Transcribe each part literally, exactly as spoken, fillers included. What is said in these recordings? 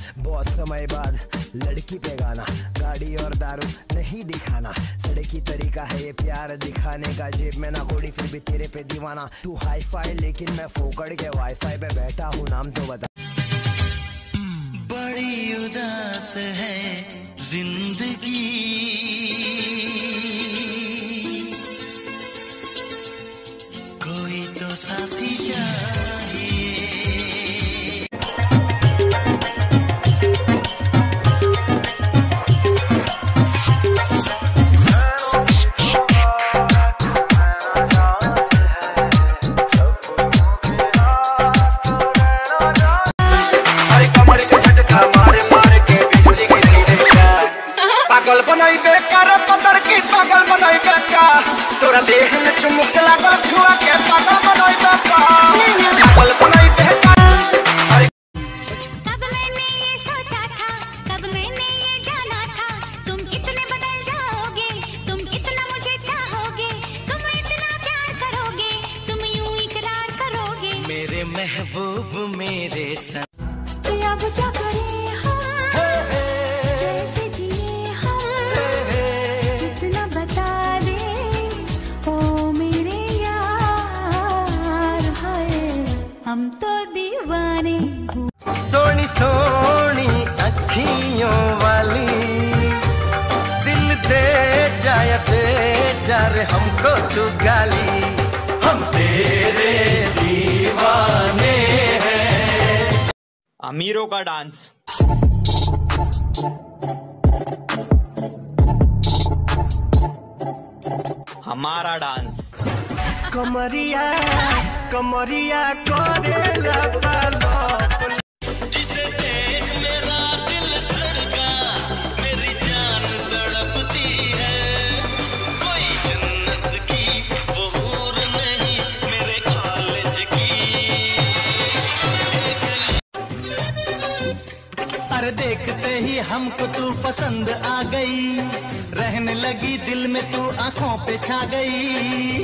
बहुत समय बाद लड़की पे गाना, गाड़ी और दारू नहीं दिखाना, सड़की तरीका है ये प्यार दिखाने का। जेब में ना कोड़ी फिर भी तेरे पे दीवाना, तू हाई फाई लेकिन मैं फोकड़ के वाईफाई पे बैठा हूँ, नाम तो बता। बड़ी उदास है जिंदगी, कोई तो साथी चाहिए। पागल बनाई बेकार पतर की पागल बनाई बेकार, तोरा देह में चुमुक लागल छुआ के पागल बनाई बेकार, पागल बनाई बेकार। कब मैंने ये सोचा था, कब मैंने ये जाना था, तुम इतने बदल जाओगे, तुम इतना मुझे चाहोगे, तुम इतना प्यार करोगे, तुम यूं इकरार करोगे। मेरे महबूब मेरे संग अब क्या करें हम, कैसे जिए हम, कितना बता दे ओ मेरे यार, हाय हम तो दीवाने। सोनी सोनी अखियों वाली, दिल दे जाया दे जा रे हमको तू गाली, हम तेरे दीवाने हैं। अमीरों का डांस। हमारा डांस। कमरिया कमरिया करेला पालो, जिसे देख मेरा दिल धड़का, मेरी जान तड़पती है, कोई जन्नत की वो हूर नहीं मेरे कॉलेज की। अरे देखते ही हमको तू पसंद आ गई, रहने लगी दिल में तू आंखों पे छा गई।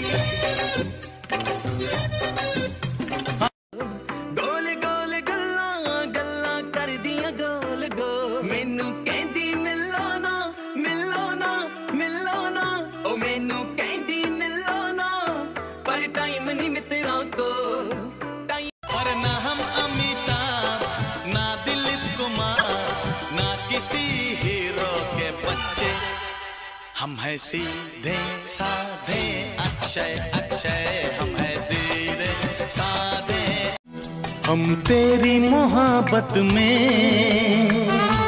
गोल गोल गल्ला गल्ला कर दिया गोल गोल, मैनू कहंदी मिलो ना मिलो ना मिलो ना, ओ मैनू कहंदी मिलो ना, पर टाइम नहीं मित्रा को टाइम। और ना हम अमिताभ ना दिलीप कुमार ना किसी हीरो के बच्चे, हम हैं सीधे साधे अक्षय अक्षय, हम हैं सीधे साधे। हम तेरी मोहब्बत में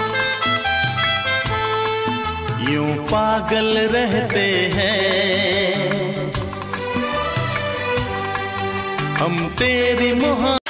यूं पागल रहते हैं, हम तेरी मोहब्बत